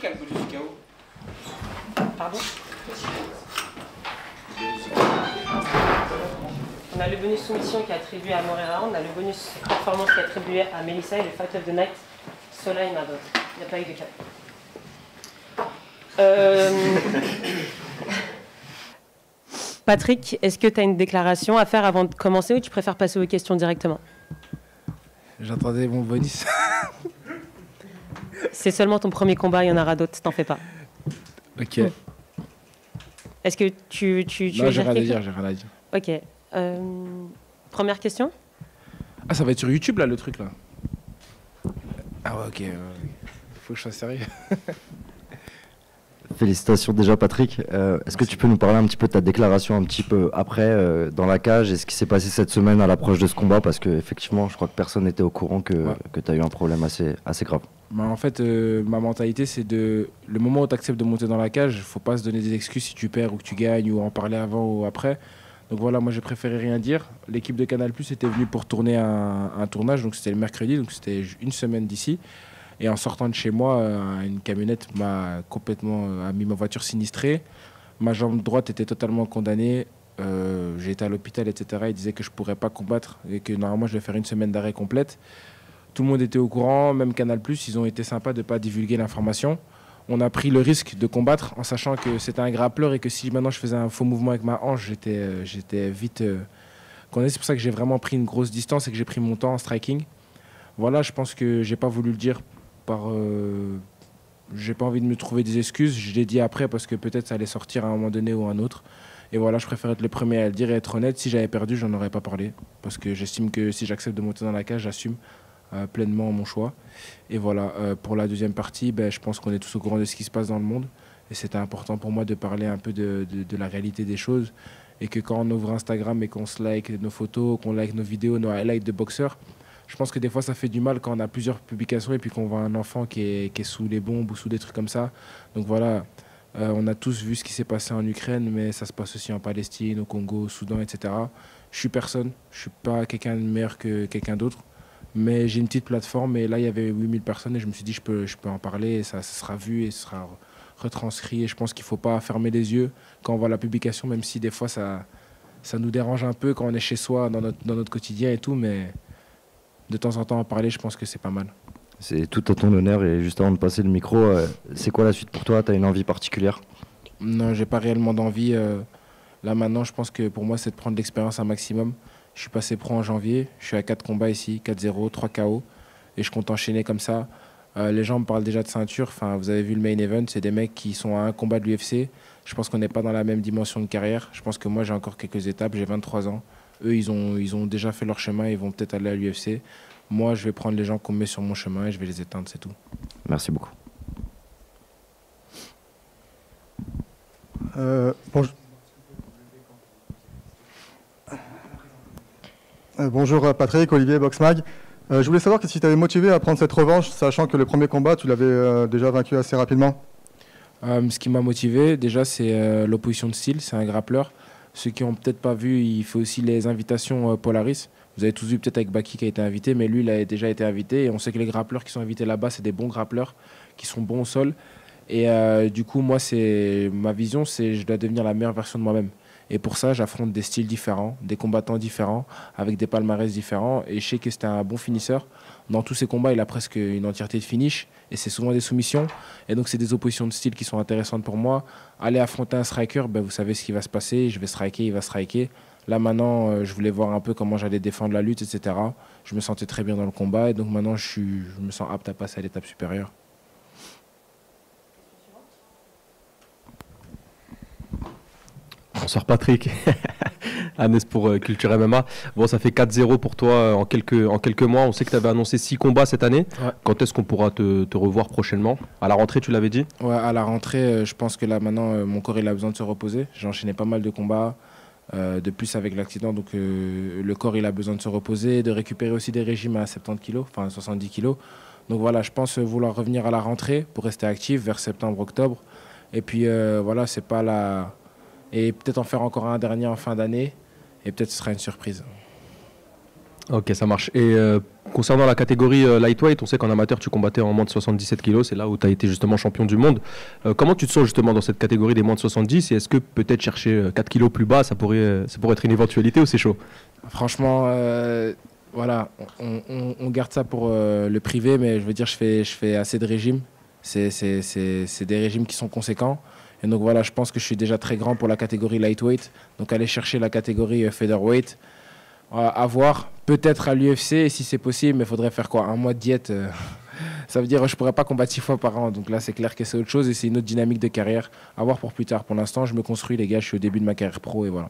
qui a le bonus du KO? Pardon? On a le bonus soumission qui est attribué à Morera, on a le bonus performance qui est attribué à Melissa et le Fight of the Night, Sola et Mabot. Il n'y a pas eu de cas. Patrick, est-ce que tu as une déclaration à faire avant de commencer ou tu préfères passer aux questions directement? J'attendais mon bonus. C'est seulement ton premier combat, il y en aura d'autres, t'en fais pas. Ok. Est-ce que tu non, j'ai rien à dire, j'ai rien à dire. Ok. Première question? Ah, ça va être sur YouTube, là, le truc, là. Ah ouais, ok. Faut que je sois sérieux. Félicitations déjà Patrick. Est-ce que tu peux nous parler un petit peu de ta déclaration un petit peu après dans la cage et ce qui s'est passé cette semaine à l'approche de ce combat? Parce qu'effectivement, je crois que personne n'était au courant que tu as eu un problème assez grave. Bah, en fait, ma mentalité, c'est le moment où tu acceptes de monter dans la cage, il ne faut pas se donner des excuses si tu perds ou que tu gagnes ou en parler avant ou après. Donc voilà, moi j'ai préféré rien dire. L'équipe de Canal+ était venue pour tourner un tournage, donc c'était le mercredi, donc c'était une semaine d'ici. Et en sortant de chez moi, une camionnette m'a complètement mis ma voiture sinistrée. Ma jambe droite était totalement condamnée. J'ai été à l'hôpital, etc. Ils disaient que je ne pourrais pas combattre et que normalement je vais faire une semaine d'arrêt complète. Tout le monde était au courant, même Canal+, ils ont été sympas de ne pas divulguer l'information. On a pris le risque de combattre en sachant que c'était un grappleur et que si maintenant je faisais un faux mouvement avec ma hanche, j'étais vite condamné. C'est pour ça que j'ai vraiment pris une grosse distance et que j'ai pris mon temps en striking. Voilà, je pense que j'ai pas voulu le dire j'ai pas envie de me trouver des excuses. Je l'ai dit après parce que peut-être ça allait sortir à un moment donné ou à un autre. Et voilà, je préfère être le premier à le dire et être honnête. Si j'avais perdu, j'en aurais pas parlé. Parce que j'estime que si j'accepte de monter dans la cage, j'assume pleinement mon choix. Et voilà, pour la deuxième partie, je pense qu'on est tous au courant de ce qui se passe dans le monde. Et c'était important pour moi de parler un peu de la réalité des choses. Et que quand on ouvre Instagram et qu'on se like nos photos, qu'on like nos vidéos, nos highlights de boxeurs, je pense que des fois ça fait du mal quand on a plusieurs publications et puis qu'on voit un enfant qui est sous les bombes ou sous des trucs comme ça. Donc voilà, on a tous vu ce qui s'est passé en Ukraine, mais ça se passe aussi en Palestine, au Congo, au Soudan, etc. Je suis personne, je suis pas quelqu'un de meilleur que quelqu'un d'autre, mais j'ai une petite plateforme et là il y avait 8000 personnes et je me suis dit je peux en parler et ça sera vu et ça sera retranscrit et je pense qu'il faut pas fermer les yeux quand on voit la publication, même si des fois ça nous dérange un peu quand on est chez soi dans notre quotidien et tout, mais de temps en temps en parler, je pense que c'est pas mal. C'est tout à ton honneur et juste avant de passer le micro, c'est quoi la suite pour toi? Tu as une envie particulière? Non, j'ai pas réellement d'envie. Là maintenant, je pense que pour moi, c'est de prendre l'expérience un maximum. Je suis passé pro en janvier, je suis à 4 combats ici, 4-0, 3 KO, et je compte enchaîner comme ça. Les gens me parlent déjà de ceinture, enfin, vous avez vu le main event, c'est des mecs qui sont à un combat de l'UFC. Je pense qu'on n'est pas dans la même dimension de carrière. Je pense que moi, j'ai encore quelques étapes, j'ai 23 ans. Eux, ils ont déjà fait leur chemin, ils vont peut-être aller à l'UFC. Moi, je vais prendre les gens qu'on me met sur mon chemin et je vais les éteindre, c'est tout. Merci beaucoup. Bonjour Patrick, Olivier, Boxmag. Je voulais savoir qu'est-ce qui t'avait motivé à prendre cette revanche, sachant que le premier combat, tu l'avais déjà vaincu assez rapidement. Ce qui m'a motivé, déjà, c'est l'opposition de style, c'est un grappleur. Ceux qui n'ont peut-être pas vu, il fait aussi les invitations Polaris. Vous avez tous vu peut-être avec Baki qui a été invité, mais lui, il a déjà été invité. Et on sait que les grappleurs qui sont invités là-bas, c'est des bons grappleurs qui sont bons au sol. Et du coup, moi, ma vision, c'est je dois devenir la meilleure version de moi-même. Et pour ça, j'affronte des styles différents, des combattants différents, avec des palmarès différents. Et je sais que c'était un bon finisseur. Dans tous ces combats, il a presque une entièreté de finish. Et c'est souvent des soumissions. Et donc, c'est des oppositions de style qui sont intéressantes pour moi. Aller affronter un striker, vous savez ce qui va se passer. Je vais striker, il va striker. Là, maintenant, je voulais voir un peu comment j'allais défendre la lutte, etc. Je me sentais très bien dans le combat. Et donc, maintenant, je me sens apte à passer à l'étape supérieure. Bonsoir Patrick, Agnès pour Culture MMA. Bon, ça fait 4-0 pour toi en quelques mois. On sait que tu avais annoncé 6 combats cette année. Ouais. Quand est-ce qu'on pourra te revoir prochainement? À la rentrée, tu l'avais dit? Ouais, à la rentrée, je pense que là maintenant, mon corps il a besoin de se reposer. J'ai enchaîné pas mal de combats, de plus avec l'accident. Donc le corps il a besoin de se reposer, de récupérer aussi des régimes à 70 kg, enfin 70 kg. Donc voilà, je pense vouloir revenir à la rentrée pour rester actif vers septembre-octobre. Et puis voilà, c'est pas la... Et peut-être en faire encore un dernier en fin d'année. Et peut-être ce sera une surprise. Ok, ça marche. Et concernant la catégorie lightweight, on sait qu'en amateur, tu combattais en moins de 77 kilos. C'est là où tu as été justement champion du monde. Comment tu te sens justement dans cette catégorie des moins de 70? Et est-ce que peut-être chercher 4 kilos plus bas, ça pourrait être une éventualité ou c'est chaud? Franchement, voilà, on garde ça pour le privé, mais je veux dire, je fais assez de régimes. C'est des régimes qui sont conséquents. Et donc voilà, je pense que je suis déjà très grand pour la catégorie lightweight. Donc aller chercher la catégorie featherweight, à voir, peut-être à l'UFC, et si c'est possible, mais il faudrait faire quoi? Un mois de diète ça veut dire que je ne pourrais pas combattre 6 fois par an. Donc là, c'est clair que c'est autre chose et c'est une autre dynamique de carrière. À voir pour plus tard. Pour l'instant, je me construis, les gars. Je suis au début de ma carrière pro et voilà.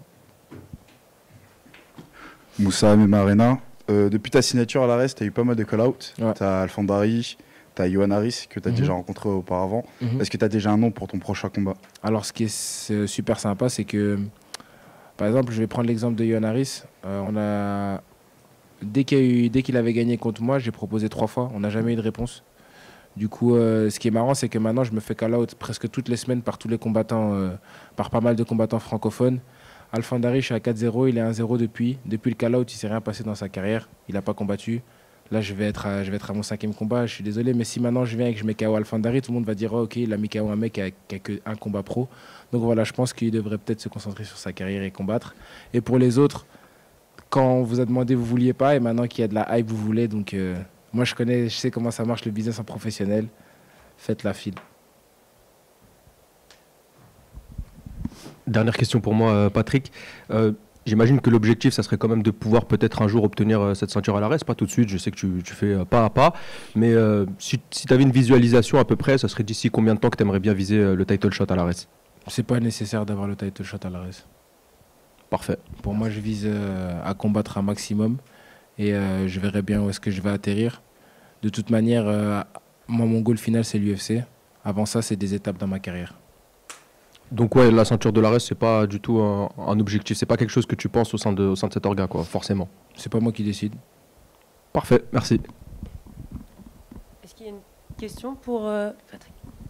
Moussa MMA Arena. Depuis ta signature à l'ARES, tu as eu pas mal de call-out. Ouais. Tu as Alfandari, tu as Johan Harris que tu as déjà rencontré auparavant. Est-ce que tu as déjà un nom pour ton prochain combat? Alors, ce qui est super sympa, c'est que, par exemple, je vais prendre l'exemple de Johan Harris. Dès qu'il avait gagné contre moi, j'ai proposé 3 fois. On n'a jamais eu de réponse. Du coup, ce qui est marrant, c'est que maintenant, je me fais call-out presque toutes les semaines par tous les combattants, par pas mal de combattants francophones. Alfandari, je suis à 4-0, il est 1-0 depuis. Depuis le call-out, il ne s'est rien passé dans sa carrière. Il n'a pas combattu. Là, je vais être à mon 5e combat. Je suis désolé, mais si maintenant je viens et que je mets KO Alfandari, tout le monde va dire oh, ok, il a mis KO un mec qui a qu'un combat pro. Donc voilà, je pense qu'il devrait peut-être se concentrer sur sa carrière et combattre. Et pour les autres, quand on vous a demandé, vous ne vouliez pas, et maintenant qu'il y a de la hype, vous voulez. Donc moi, je sais comment ça marche le business en professionnel. Faites la file. Dernière question pour moi, Patrick. J'imagine que l'objectif, ça serait quand même de pouvoir peut-être un jour obtenir cette ceinture à l'ARES. Pas tout de suite, je sais que tu fais pas à pas. Mais si tu avais une visualisation à peu près, ça serait d'ici combien de temps que tu aimerais bien viser le title shot à l'ARES? C'est pas nécessaire d'avoir le title shot à l'ARES. Parfait. Pour moi, je vise à combattre un maximum et je verrai bien où est-ce que je vais atterrir. De toute manière, moi, mon goal final, c'est l'UFC. Avant ça, c'est des étapes dans ma carrière. Donc ouais, la ceinture de l'ARES, c'est pas du tout un objectif. C'est pas quelque chose que tu penses au sein de cet organe, quoi, forcément. C'est pas moi qui décide. Parfait, merci. Est-ce qu'il y a une question pour Patrick?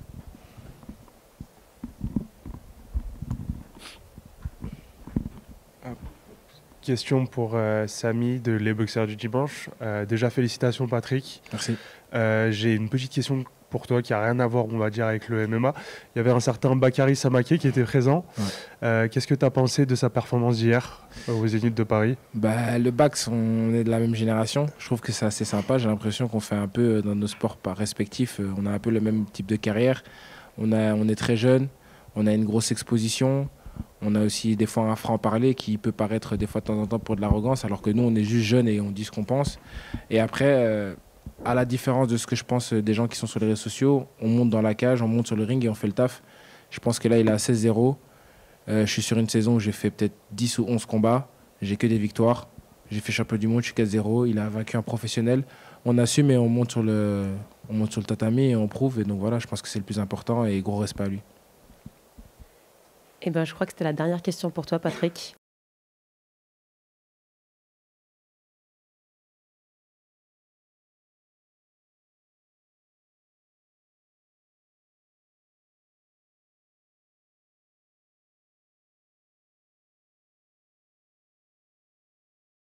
Question pour Samy de Les Boxeurs du Dimanche. Déjà, félicitations Patrick. Merci. J'ai une petite question pour toi qui n'a rien à voir, on va dire, avec le MMA. Il y avait un certain Bakary Samaké qui était présent. Ouais. Qu'est-ce que tu as pensé de sa performance d'hier aux Zénith de Paris? Le Bax, on est de la même génération. Je trouve que c'est assez sympa. J'ai l'impression qu'on fait un peu dans nos sports respectifs. On a un peu le même type de carrière. On est très jeune. On a une grosse exposition. On a aussi des fois un franc-parler qui peut paraître des fois de temps en temps pour de l'arrogance, alors que nous, on est juste jeunes et on dit ce qu'on pense. Et après, à la différence de ce que je pense des gens qui sont sur les réseaux sociaux, on monte dans la cage, on monte sur le ring et on fait le taf. Je pense que là, il est à 16-0. Je suis sur une saison où j'ai fait peut-être 10 ou 11 combats. J'ai que des victoires. J'ai fait champion du monde, je suis 4-0. Il a vaincu un professionnel. On assume et on monte sur le tatami et on prouve. Et donc voilà, je pense que c'est le plus important et gros respect à lui. Eh ben, je crois que c'était la dernière question pour toi, Patrick.